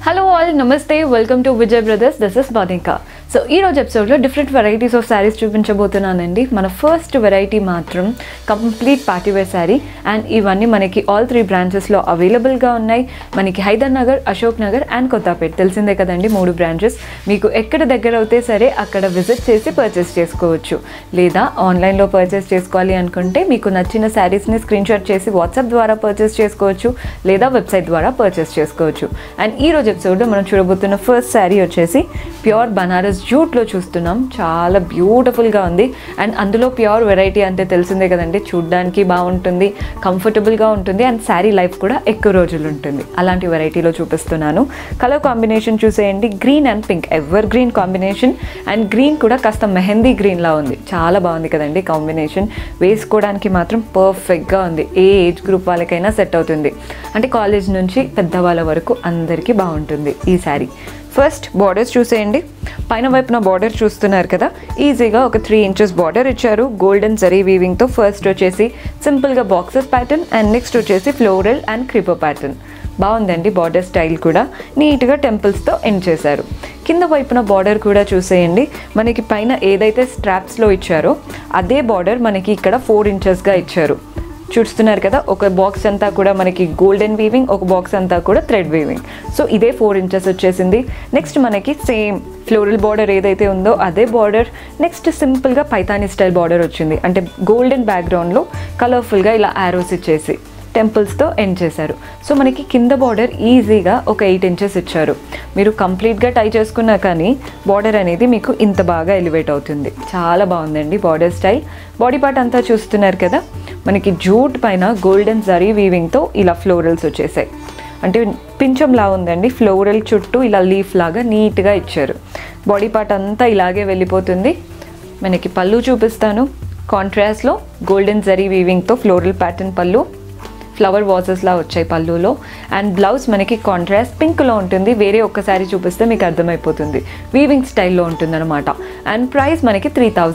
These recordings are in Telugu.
Hello all, Namaste, welcome to Vijay Brothers. This is Badinka. So, in this episode, different varieties of sarees చూపించబోతున్నానండి. మన ఫస్ట్ వెరైటీ మాత్రం complete party wear saree and ఇవన్నీ మనకి ఆల్ 3 బ్రాంచెస్ లో అవైలబుల్ గా ఉన్నాయి. మనకి హైదర్నగర్, అశోక్ నగర్ అండ్ కొత్తపేట తెలిసిందే కదండి 3 బ్రాంచెస్. మీకు ఎక్కడ దగ్గర అవుతే సరే అక్కడ విజిట్ చేసి పర్చేస్ చేసుకోవచ్చు. లేదా ఆన్లైన్ లో పర్చేస్ చేసుకోవాలి అనుకుంటే మీకు నచ్చిన సారీస్ ని స్క్రీన్ షాట్ చేసి వాట్సాప్ ద్వారా పర్చేస్ చేసుకోవచ్చు లేదా వెబ్సైట్ ద్వారా పర్చేస్ చేసుకోవచ్చు. అండ్ ఈ రోజు ఎపిసోడ్ లో మనం చూడబోతున్న ఫస్ట్ సారీ వచ్చేసి ప్యూర్ బనారస్ జూట్ లో చూస్తున్నాం. చాలా బ్యూటిఫుల్ గా ఉంది అండ్ అందులో ప్యూర్ వెరైటీ అంటే తెలిసిందే కదండి, చూడడానికి బాగుంటుంది, కంఫర్టబుల్ గా ఉంటుంది అండ్ శారీ లైఫ్ కూడా ఎక్కువ రోజులు ఉంటుంది. అలాంటి వెరైటీలో చూపిస్తున్నాను. కలర్ కాంబినేషన్ చూసేయండి, green and pink, evergreen combination and green కూడా కాస్త మెహందీ గ్రీన్ లా ఉంది. చాలా బాగుంది కదండి కాంబినేషన్. వేసుకోవడానికి మాత్రం పర్ఫెక్ట్ గా ఉంది. ఏ ఏజ్ గ్రూప్ వాళ్ళకైనా సెట్ అవుతుంది. అంటే కాలేజ్ నుంచి పెద్దవాళ్ళ వరకు అందరికీ బాగుంటుంది ఈ శారీ. ఫస్ట్ బార్డర్స్ చూసేయండి. పైన వైపున బార్డర్ చూస్తున్నారు కదా, ఈజీగా ఒక 3 inches బార్డర్ ఇచ్చారు గోల్డెన్ జరీ వీవింగ్తో. ఫస్ట్ వచ్చేసి సింపుల్గా బాక్సెస్ ప్యాటర్న్ అండ్ నెక్స్ట్ వచ్చేసి ఫ్లోరల్ అండ్ క్రీపర్ ప్యాటర్న్. బాగుందండి బార్డర్ స్టైల్ కూడా, నీట్గా టెంపుల్స్తో ఎండ్ చేశారు. కింద వైపున బార్డర్ కూడా చూసేయండి. మనకి పైన ఏదైతే స్ట్రాప్స్లో ఇచ్చారో అదే బార్డర్ మనకి ఇక్కడ 4 inchesగా ఇచ్చారు. చూస్తున్నారు కదా, ఒక బాక్స్ అంతా కూడా మనకి గోల్డెన్ వీవింగ్, ఒక బాక్స్ అంతా కూడా థ్రెడ్ వీవింగ్. సో ఇదే 4 inches వచ్చేసింది. నెక్స్ట్ మనకి సేమ్ ఫ్లోరల్ బార్డర్ ఏదైతే ఉందో అదే బార్డర్. నెక్స్ట్ సింపుల్గా పైతానీ స్టైల్ బార్డర్ వచ్చింది. అంటే గోల్డెన్ బ్యాక్గ్రౌండ్లో కలర్ఫుల్గా ఇలా యారోస్ ఇచ్చేసి టెంపుల్స్తో ఎండ్ చేశారు. సో మనకి కింద బార్డర్ ఈజీగా ఒక 8 inches ఇచ్చారు. మీరు కంప్లీట్గా టై చేసుకున్నా కానీ బార్డర్ అనేది మీకు ఇంత బాగా ఎలివేట్ అవుతుంది. చాలా బాగుందండి బార్డర్ స్టైల్. బాడీ పార్ట్ అంతా చూస్తున్నారు కదా, మనకి జూట్ పైన గోల్డెన్ జరీ వీవింగ్తో ఇలా ఫ్లోరల్స్ వచ్చేసాయి. అంటే పించంలా ఉందండి, ఫ్లోరల్ చుట్టూ ఇలా లీఫ్ లాగా నీట్గా ఇచ్చారు. బాడీ పార్ట్ అంతా ఇలాగే వెళ్ళిపోతుంది. మనకి పళ్ళు చూపిస్తాను. కాంట్రాస్ట్లో గోల్డెన్ జరీ వీవింగ్తో ఫ్లోరల్ ప్యాటర్న్ పళ్ళు, ఫ్లవర్ వాజెస్లా వచ్చాయి పళ్ళులో. అండ్ బ్లౌజ్ మనకి కాంట్రాస్ట్ పింక్లో ఉంటుంది. వేరే ఒక్కసారి చూపిస్తే మీకు అర్థమైపోతుంది. వీవింగ్ స్టైల్లో ఉంటుంది అనమాట. అండ్ ప్రైస్ మనకి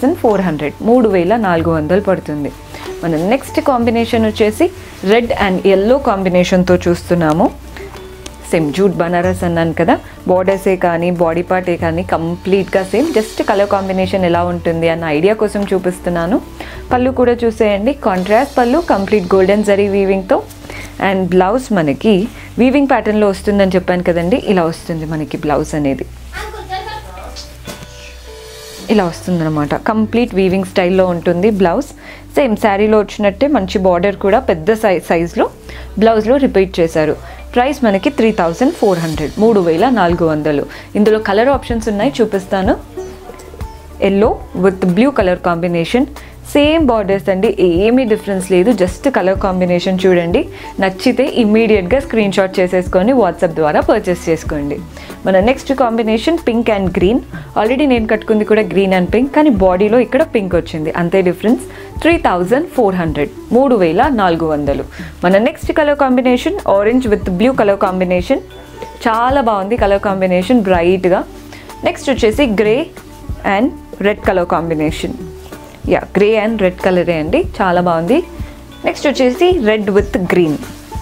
3400, 3400 పడుతుంది. మన నెక్స్ట్ కాంబినేషన్ వచ్చేసి రెడ్ అండ్ ఎల్లో కాంబినేషన్తో చూస్తున్నాము. సేమ్ జూట్ బనారస్ అన్నాను కదా, బార్డర్సే కానీ బాడీ పార్టే కానీ కంప్లీట్గా సేమ్. జస్ట్ కలర్ కాంబినేషన్ ఎలా ఉంటుంది అన్న ఐడియా కోసం చూపిస్తున్నాను. పళ్ళు కూడా చూసేయండి, కాంట్రాస్ట్ పళ్ళు, కంప్లీట్ గోల్డెన్ జరీ వీవింగ్తో. అండ్ బ్లౌజ్ మనకి వీవింగ్ ప్యాటర్న్లో వస్తుందని చెప్పాను కదండి, ఇలా వస్తుంది మనకి బ్లౌజ్ అనేది. ఇలా వస్తుందన్నమాట, కంప్లీట్ వీవింగ్ స్టైల్లో ఉంటుంది బ్లౌజ్. సేమ్ శారీలో వచ్చినట్టే మంచి బార్డర్ కూడా పెద్ద సైజ్లో బ్లౌజ్లో రిపీట్ చేశారు. ప్రైస్ మనకి 3400, 3400. ఇందులో కలర్ ఆప్షన్స్ ఉన్నాయి, చూపిస్తాను. Yellow with blue colour combination, same borders అండి, ఏమీ డిఫరెన్స్ లేదు. జస్ట్ కలర్ కాంబినేషన్ చూడండి. నచ్చితే ఇమ్మీడియట్గా స్క్రీన్ షాట్ చేసేసుకొని వాట్సాప్ ద్వారా పర్చేస్ చేసుకోండి. మన next combination pink and green. Already నేను కట్టుకుంది కూడా గ్రీన్ అండ్ పింక్, కానీ బాడీలో ఇక్కడ పింక్ వచ్చింది, అంతే డిఫరెన్స్. 3400, 3400. మన next colour combination orange with blue colour combination. చాలా బాగుంది కలర్ కాంబినేషన్, బ్రైట్గా. నెక్స్ట్ వచ్చేసి grey and red colour combination. Yeah, grey and red కలరే అండి, చాలా బాగుంది. నెక్స్ట్ వచ్చేసి రెడ్ విత్ గ్రీన్.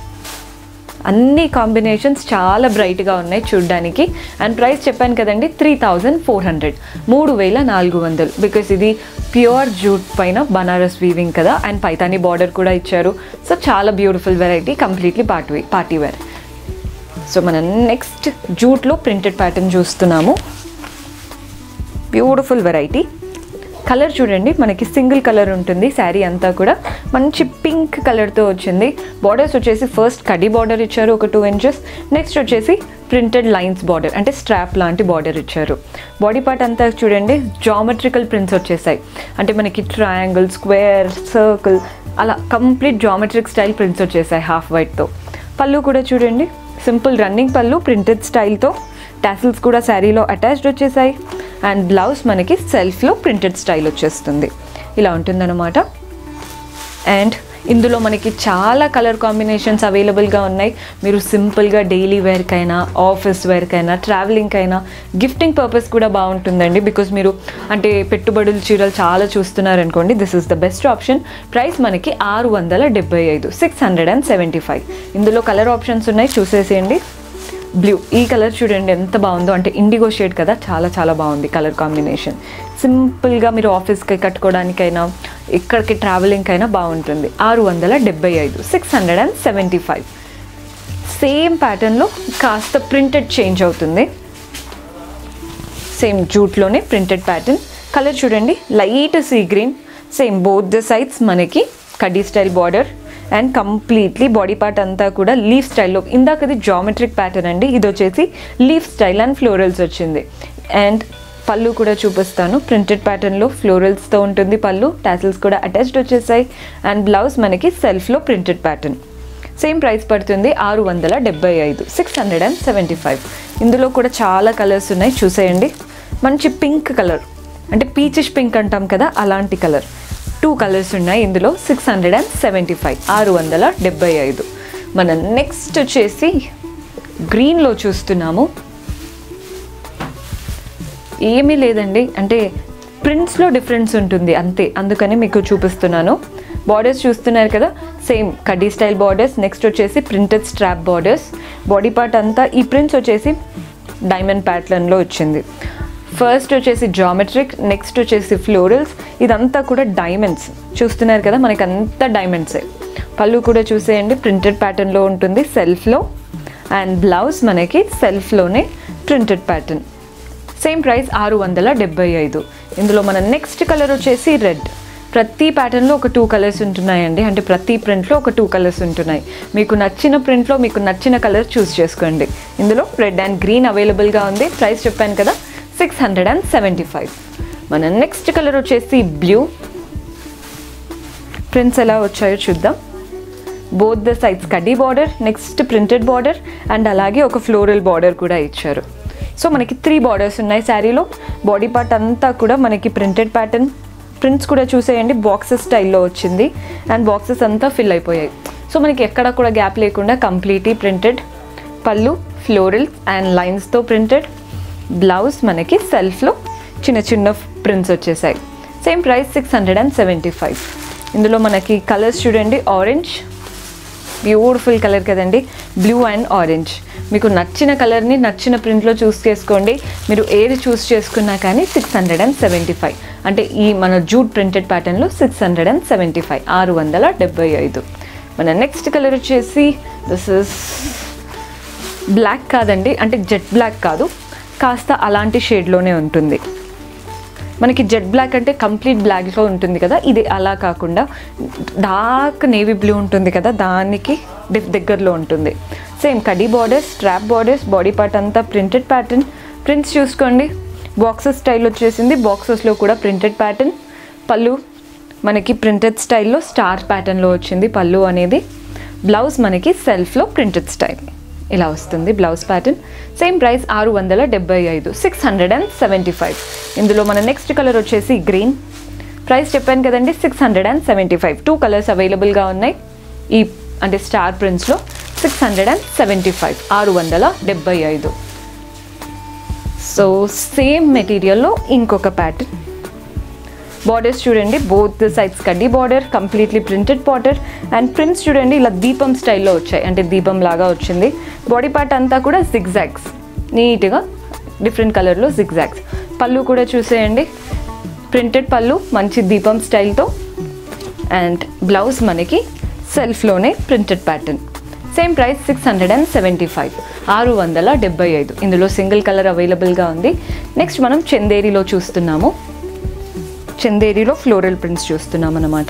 అన్ని కాంబినేషన్స్ చాలా బ్రైట్గా ఉన్నాయి చూడ్డానికి. అండ్ ప్రైస్ చెప్పాను కదండి 3400, 3400. బికాస్ ఇది ప్యూర్ జూట్ పైన బనారస్ వీవింగ్ కదా, అండ్ పైతానీ బార్డర్ కూడా ఇచ్చారు. సో చాలా beautiful variety, completely party wear. So మనం నెక్స్ట్ జూట్లో ప్రింటెడ్ ప్యాటర్న్ చూస్తున్నాము. Beautiful variety. కలర్ చూడండి, మనకి సింగిల్ కలర్ ఉంటుంది శారీ అంతా కూడా. మంచి పింక్ కలర్తో వచ్చింది. బార్డర్స్ వచ్చేసి ఫస్ట్ కడ్డీ బార్డర్ ఇచ్చారు ఒక 2 inches. నెక్స్ట్ వచ్చేసి ప్రింటెడ్ లైన్స్ బార్డర్, అంటే స్ట్రాప్ లాంటి బార్డర్ ఇచ్చారు. బాడీ పార్ట్ అంతా చూడండి, జామెట్రికల్ ప్రింట్స్ వచ్చేసాయి. అంటే మనకి ట్రయాంగిల్, స్క్వేర్, సర్కిల్ అలా కంప్లీట్ జామెట్రిక్ స్టైల్ ప్రింట్స్ వచ్చేసాయి హాఫ్ వైట్తో. పళ్ళు కూడా చూడండి, సింపుల్ రన్నింగ్ పళ్ళు ప్రింటెడ్ స్టైల్తో. టాసిల్స్ కూడా శారీలో అటాచ్డ్ వచ్చేసాయి. అండ్ బ్లౌజ్ మనకి సెల్ఫ్లో ప్రింటెడ్ స్టైల్ వచ్చేస్తుంది, ఇలా ఉంటుందన్నమాట. అండ్ ఇందులో మనకి చాలా కలర్ కాంబినేషన్స్ అవైలబుల్గా ఉన్నాయి. మీరు సింపుల్గా డైలీ వేర్కైనా, ఆఫీస్ వేర్కైనా, ట్రావెలింగ్కైనా, గిఫ్టింగ్ పర్పస్ కూడా బాగుంటుందండి. బికాస్ మీరు అంటే పెట్టుబడులు చీరలు చాలా చూస్తున్నారనుకోండి, this is the best option. Price మనకి 675, 675. ఇందులో కలర్ ఆప్షన్స్ ఉన్నాయి, చూసేసేయండి. బ్లూ. ఈ కలర్ చూడండి ఎంత బాగుందో, అంటే ఇండిగో షేడ్ కదా, చాలా చాలా బాగుంది కలర్ కాంబినేషన్. సింపుల్గా మీరు ఆఫీస్కి కట్టుకోవడానికైనా ఇక్కడికి ట్రావెలింగ్కి అయినా బాగుంటుంది. 675, 675. సేమ్ ప్యాటర్న్లో కాస్త ప్రింటెడ్ చేంజ్ అవుతుంది. సేమ్ జూట్లోనే ప్రింటెడ్ ప్యాటర్న్. కలర్ చూడండి light sea green. Same both the sides మనకి కడ్డీ style border and completely body part అంతా కూడా లీఫ్ స్టైల్లో. ఇందాకది జామెట్రిక్ ప్యాటర్న్ అండి, ఇది వచ్చేసి లీఫ్ స్టైల్ అండ్ ఫ్లోరల్స్ వచ్చింది. అండ్ పళ్ళు కూడా చూపిస్తాను. ప్రింటెడ్ ప్యాటర్న్లో ఫ్లోరల్స్తో ఉంటుంది పళ్ళు, టాసిల్స్ కూడా అటాచ్డ్ వచ్చేసాయి. అండ్ బ్లౌజ్ మనకి సెల్ఫ్లో ప్రింటెడ్ ప్యాటర్న్. సేమ్ ప్రైస్ పడుతుంది 675, 675. ఇందులో కూడా చాలా కలర్స్ ఉన్నాయి, చూసేయండి. మంచి పింక్ కలర్, అంటే పీచిష్ పింక్ అంటాం కదా, అలాంటి కలర్. 2 కలర్స్ ఉన్నాయి ఇందులో. 675, 675. మన నెక్స్ట్ వచ్చేసి గ్రీన్లో చూస్తున్నాము. ఏమీ లేదండి, అంటే ప్రింట్స్లో డిఫరెన్స్ ఉంటుంది అంతే, అందుకని మీకు చూపిస్తున్నాను. బార్డర్స్ చూస్తున్నారు కదా, సేమ్ కడ్డీ స్టైల్ బార్డర్స్. నెక్స్ట్ వచ్చేసి printed strap borders. Body part అంతా ఈ ప్రింట్స్ వచ్చేసి డైమండ్ ప్యాటర్న్లో వచ్చింది. ఫస్ట్ వచ్చేసి జామెట్రిక్, నెక్స్ట్ వచ్చేసి ఫ్లోరల్స్. ఇదంతా కూడా డైమండ్స్ చూస్తున్నారు కదా, మనకి అంతా డైమండ్సే. పళ్ళు కూడా చూసేయండి, ప్రింటెడ్ ప్యాటర్న్లో ఉంటుంది సెల్ఫ్లో. అండ్ బ్లౌజ్ మనకి సెల్ఫ్లోనే ప్రింటెడ్ ప్యాటర్న్. Same price 675. ఇందులో మన నెక్స్ట్ కలర్ వచ్చేసి రెడ్. ప్రతి ప్యాటర్న్లో ఒక 2 కలర్స్ ఉంటున్నాయండి, అంటే ప్రతి ప్రింట్లో ఒక 2 కలర్స్ ఉంటున్నాయి. మీకు నచ్చిన ప్రింట్లో మీకు నచ్చిన కలర్ చూస్ చేసుకోండి. ఇందులో రెడ్ అండ్ గ్రీన్ అవైలబుల్గా ఉంది. ప్రైస్ చెప్పాను కదా, 675. మన నెక్స్ట్ కలర్ వచ్చేసి బ్లూ. ప్రింట్స్ ఎలా వచ్చాయో చూద్దాం. బోత్ ద సైడ్స్ కడ్డీ border, next printed border and అలాగే ఒక ఫ్లోరల్ బార్డర్ కూడా ఇచ్చారు. సో మనకి 3 బార్డర్స్ ఉన్నాయి శారీలో. బాడీ పార్ట్ అంతా కూడా మనకి ప్రింటెడ్ ప్యాటర్న్. ప్రింట్స్ కూడా చూసేయండి, బాక్సెస్ స్టైల్లో వచ్చింది. అండ్ బాక్సెస్ అంతా ఫిల్ అయిపోయాయి. సో మనకి ఎక్కడ కూడా గ్యాప్ లేకుండా కంప్లీట్లీ ప్రింటెడ్. పళ్ళు ఫ్లోరల్ అండ్ లైన్స్తో ప్రింటెడ్. బ్లౌజ్ మనకి సెల్ఫ్లో చిన్న చిన్న ప్రింట్స్ వచ్చేసాయి. Same price 675. ఇందులో మనకి కలర్స్ చూడండి, ఆరెంజ్, బ్యూటిఫుల్ కలర్ కదండి, బ్లూ అండ్ ఆరెంజ్. మీకు నచ్చిన కలర్ని నచ్చిన ప్రింట్లో చూస్ చేసుకోండి. మీరు ఏది చూస్ చేసుకున్నా కానీ 675, అంటే ఈ మన జూట్ ప్రింటెడ్ ప్యాటర్న్లో 675, 675. మన నెక్స్ట్ కలర్ వచ్చేసి దిస్ ఇస్ బ్లాక్ కాదండి, అంటే జెట్ బ్లాక్ కాదు, కాస్త అలాంటి షేడ్లోనే ఉంటుంది. మనకి జెట్ బ్లాక్ అంటే కంప్లీట్ బ్లాక్లో ఉంటుంది కదా, ఇది అలా కాకుండా డార్క్ నేవీ బ్లూ ఉంటుంది కదా, దానికి దగ్గరలో ఉంటుంది. సేమ్ కడ్డీ borders, strap borders, body part అంతా ప్రింటెడ్ ప్యాటర్న్. ప్రింట్స్ చూసుకోండి, బాక్సెస్ స్టైల్ వచ్చేసింది, బాక్సెస్లో కూడా ప్రింటెడ్ ప్యాటర్న్. పళ్ళు మనకి ప్రింటెడ్ స్టైల్లో స్టార్ ప్యాటర్న్లో వచ్చింది పళ్ళు అనేది. బ్లౌజ్ మనకి సెల్ఫ్లో ప్రింటెడ్ స్టైల్ ఇలా వస్తుంది బ్లౌజ్ ప్యాటర్న్. Same price 675, 675. ఇందులో మన నెక్స్ట్ కలర్ వచ్చేసి గ్రీన్. ప్రైస్ చెప్పాను కదండి, 675. 2 కలర్స్ అవైలబుల్గా ఉన్నాయి ఈ అంటే స్టార్ ప్రింట్స్లో. 675, 675. సో సేమ్ మెటీరియల్లో ఇంకొక ప్యాటర్న్. బార్డర్స్ చూడండి, బోత్ సైడ్స్ కడ్డీ border, completely printed border. And prints చూడండి ఇలా దీపం స్టైల్లో వచ్చాయి, అంటే దీపం లాగా వచ్చింది. బాడీ పార్ట్ అంతా కూడా జిగ్జాగ్స్, నీట్గా డిఫరెంట్ కలర్లో జిగ్జాగ్స్. పళ్ళు కూడా చూసేయండి, ప్రింటెడ్ పళ్ళు మంచి దీపం స్టైల్తో. అండ్ బ్లౌజ్ మనకి సెల్ఫ్లోనే ప్రింటెడ్ ప్యాటర్న్. Same price 675, 675. ఇందులో సింగిల్ కలర్ అవైలబుల్గా ఉంది. నెక్స్ట్ మనం చందేరిలో చూస్తున్నాము. చందేరిలో ఫ్లోరల్ ప్రింట్స్ చూస్తున్నాం అన్నమాట.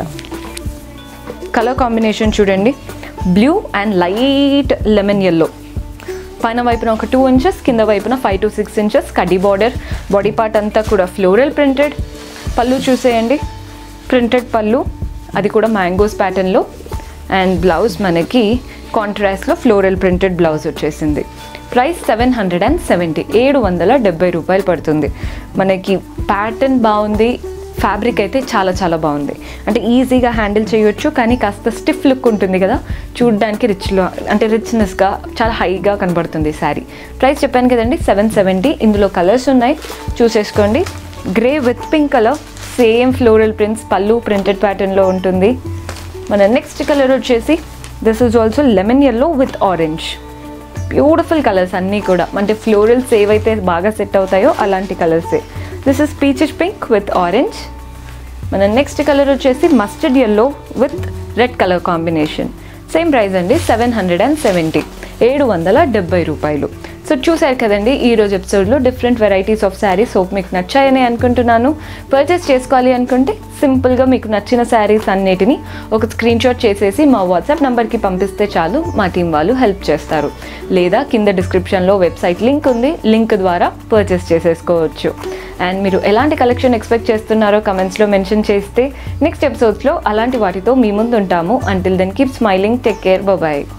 కలర్ కాంబినేషన్ చూడండి, blue and light lemon yellow. పైన వైపున ఒక 2 ఇంచెస్, కింద వైపున 5 to 6 ఇంచెస్ కడ్డీ బార్డర్. బాడీ పార్ట్ అంతా కూడా ఫ్లోరల్ ప్రింటెడ్. పళ్ళు చూసేయండి, ప్రింటెడ్ పళ్ళు, అది కూడా మ్యాంగోస్ ప్యాటర్న్లో. అండ్ బ్లౌజ్ మనకి కాంట్రాస్ట్లో ఫ్లోరల్ ప్రింటెడ్ బ్లౌజ్ వచ్చేసింది. ప్రైస్ 770, 770 రూపాయలు పడుతుంది. మనకి ప్యాటర్న్ బాగుంది, ఫ్యాబ్రిక్ అయితే చాలా చాలా బాగుంది, అంటే ఈజీగా హ్యాండిల్ చేయొచ్చు. కానీ కాస్త స్టిఫ్ లుక్ ఉంటుంది కదా, చూడడానికి రిచ్లో అంటే రిచ్నెస్గా చాలా హైగా కనబడుతుంది శారీ. ప్రైస్ చెప్పాను కదండి 770. ఇందులో కలర్స్ ఉన్నాయి, చూసేసుకోండి. Grey with pink colour, same floral prints, పళ్ళు ప్రింటెడ్ ప్యాటర్న్లో ఉంటుంది. మన నెక్స్ట్ కలర్ వచ్చేసి this is also lemon yellow with orange. Beautiful colours అన్నీ కూడా, అంటే ఫ్లోరల్స్ ఏవైతే బాగా సెట్ అవుతాయో అలాంటి కలర్సే. This is peachish pink with orange. మన నెక్స్ట్ కలర్ వచ్చేసి mustard yellow with red colour combination. Same price అండి, 770, 770 రూపాయలు. సో చూసారు కదండి ఈరోజు ఎపిసోడ్లో different varieties of sarees. Hope మీకు నచ్చాయని అనుకుంటున్నాను. పర్చేస్ చేసుకోవాలి అనుకుంటే సింపుల్గా మీకు నచ్చిన శారీస్ అన్నిటిని ఒక స్క్రీన్ షాట్ చేసేసి మా వాట్సాప్ నెంబర్కి పంపిస్తే చాలు, మా టీం వాళ్ళు హెల్ప్ చేస్తారు. లేదా కింద డిస్క్రిప్షన్లో వెబ్సైట్ లింక్ ఉంది, లింక్ ద్వారా పర్చేస్ చేసేసుకోవచ్చు. అండ్ మీరు ఎలాంటి కలెక్షన్ ఎక్స్పెక్ట్ చేస్తున్నారో కమెంట్స్లో మెన్షన్ చేస్తే నెక్స్ట్ ఎపిసోడ్స్లో అలాంటి వాటితో మీ ముందు ఉంటాము. Until then keep smiling, take care, bye.